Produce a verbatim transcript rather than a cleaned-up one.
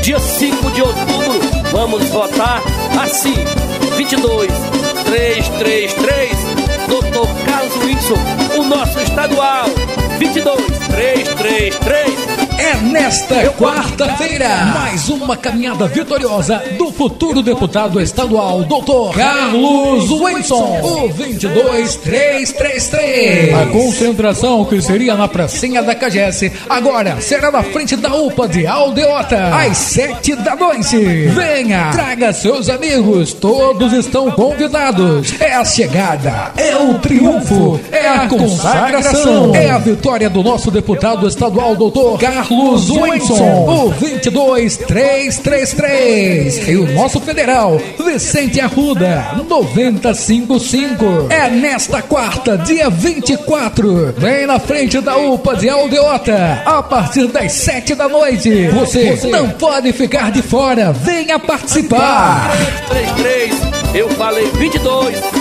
dia cinco de outubro, vamos votar assim, vinte e dois, trezentos e trinta e três, doutor Carlos Wilson, o nosso estadual, vinte e dois, trezentos e trinta e três. É nesta quarta-feira, mais uma caminhada vitoriosa do futuro deputado estadual, doutor Carlos Wilson, o vinte e dois, trezentos e trinta e três. A concentração, que seria na pracinha da Cagesse, agora será na frente da U P A de Aldeota, às sete da noite. Venha, traga seus amigos, todos estão convidados. É a chegada, é o triunfo, é a consagração, é a vitória do nosso deputado estadual, doutor Carlos Wilson, o vinte e dois, trezentos e trinta e três. E o nosso federal, Vicente Arruda, noventa e cinco cinco. É nesta quarta, dia vinte e quatro, bem na frente da U P A de Aldeota, a partir das sete da noite. Você, Você não pode ficar de fora, venha participar. trezentos e trinta e três, eu falei vinte e dois.